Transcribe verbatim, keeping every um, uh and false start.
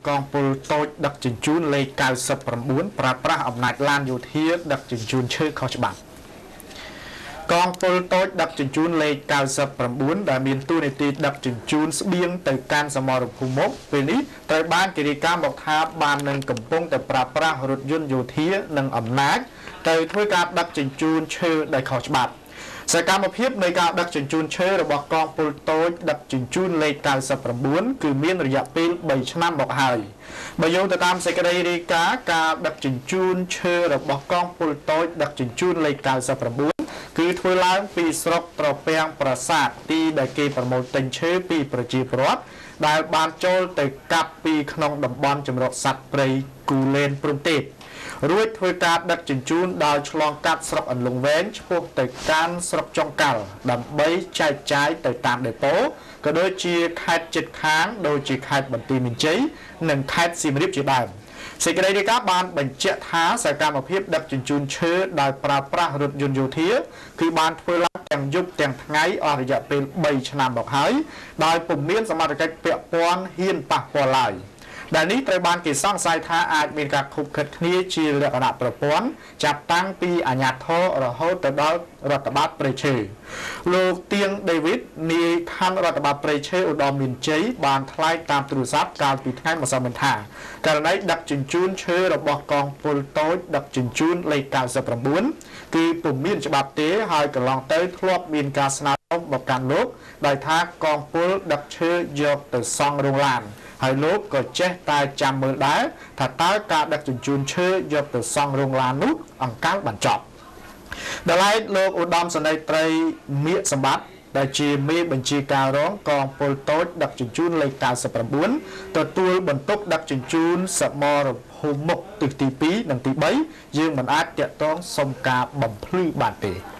កងពលតូចដឹកជញ្ជូនលេខเก้าสิบเก้าប្រើប្រាស់អំណាចឡានយោធាដឹកជញ្ជូនឈើខុសច្បាប់កងពលតូចដឹកជញ្ជូនលេខเก้าสิบเก้าដែលមានតួនាទីដឹកជញ្ជូនស្បៀងទៅកាន់សមរភូមិមុខពេលនេះត្រូវបានគេរាយការណ៍មកថាបាននឹងកំពុងតែប្រើប្រាស់រថយន្តយោធានិងអំណាចទៅធ្វើការដឹកជញ្ជូនឈើដោយខុសច្បាប់សកម្មភាពនៃការដឹកជញ្ជូនឈើរបស់កងពលតូចដឹកជញ្ជូនលេខเก้าสิบเก้าគឺមានរយៈពេលបីឆ្នាំមកហើយបើយោងទៅតាមសេចក្តីរាយការណ៍ការដឹកជញ្ជូនឈើរបស់កងពលតូចដឹកជញ្ជូនលេខเก้าสิบเก้าគឺធ្វើឡើងពីស្រុកត្រពាំងប្រាសាទទីដែលគេប្រមូលទិញឈើពីប្រជាពលរដ្ឋដែលបានចូលទៅកាប់ពីក្នុងតំបន់ចម្រុះសត្វព្រៃគូលែនព្រំទេពរួចធ្វើការដឹកជញ្ជូនដោយឆ្លងកាត់ស្រុកអន្លង់វែងឆ្ពោះទៅកាន់ស្រុកចុងកាល់ដើម្បីចែកចាយទៅតាមដេប៉ូក៏ដូចជាខេត្តជិតខាងដូចជាខេត្តបន្ទាយមានជ័យនិងខេត្តសៀមរាបជាដើមសេចក្តីរាយការណ៍បានបញ្ជាក់ថាសកម្មភាពដឹកជញ្ជូនឈើដោយប្រើប្រាស់រថយន្តយោធាគឺបានធ្វើឡើងទាំងយប់ទាំងថ្ងៃអស់រយៈពេលបីឆ្នាំមកហើយដោយពុំមានសមត្ថកិច្ចពាក់ព័ន្ធហ៊ានប៉ះពាល់ឡើយដែលនេះត្រូវបានគេសង្ស័យថាអាចមានការខុបខិតគ្នាជាលក្ខណៈប្រព័ន្ធចាប់តាំងពីអាជ្ញាធររហូតទៅដល់រដ្ឋបាលព្រៃឈើលោកទៀងដេវីតនាយខណ្ឌរដ្ឋបាលព្រៃឈើឧត្តមមានជ័យបានថ្លែងតាមទូរស័ព្ទកាលពីថ្ងៃម្សិលមិញថាករណីដឹកជញ្ជូនឈើរបស់កងពលតូចដឹកជញ្ជូនលេខเก้าสิบเก้าគឺពុំមានច្បាប់ទេហើយកន្លងទៅធ្លាប់មានការស្នើសុំមកកាន់លោកដោយថាកងពលដឹកឈើយកទៅសង់រោងឡានហើយលោកក៏ចេះតែចាំមើលដែរថាតើការដឹកជញ្ជូនឈើយកទៅសង់រោងឡាននោះអង្កលបានចប់ដល់ឡែកលោកឧត្តមសេនីយ៍ត្រីមៀកសម្បត្តិដែលជាមេបញ្ជាការរងកងពលតូចដឹកជញ្ជូនលេខเก้าสิบเก้าទទួលបន្ទុកដឹកជញ្ជូនសមរភូមិមុខទិសទីពីរនិងទីបីយើងមិនអាចតាក់ទងសុំការបំភ្លឺបានទេ